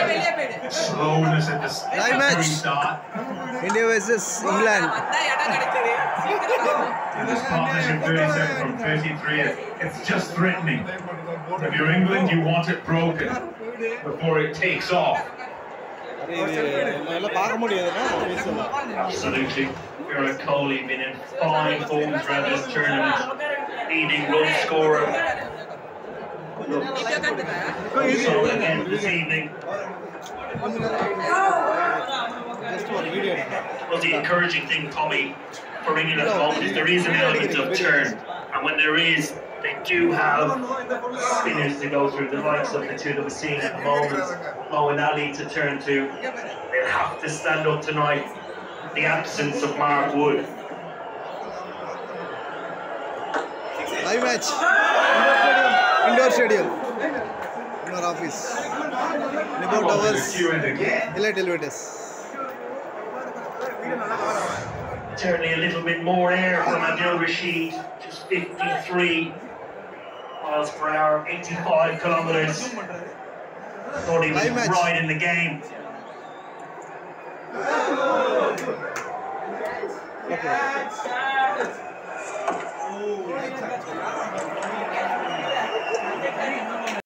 slowness at the start. India versus England. And this partnership 37 from 33, it's just threatening. If you're England, you want it broken before it takes off. Absolutely. Virat Kohli been in fine form throughout this tournament, leading run scorer. So again this evening. Well, the encouraging thing, Tommy, for England at the moment is there is an element of turn, and when there is, they do have spinners to go through, the likes of the two that we're seeing at the moment, Mo and Ali to turn to. They'll have to stand up tonight. The absence of Mark Wood. Live match. Indoor stadium. Indoor office. Nibav Towers. Elite Elevators. Certainly a little bit more air from Adil Rashid. Just 53 miles per hour, 85 kilometers. Thought he was right in the game.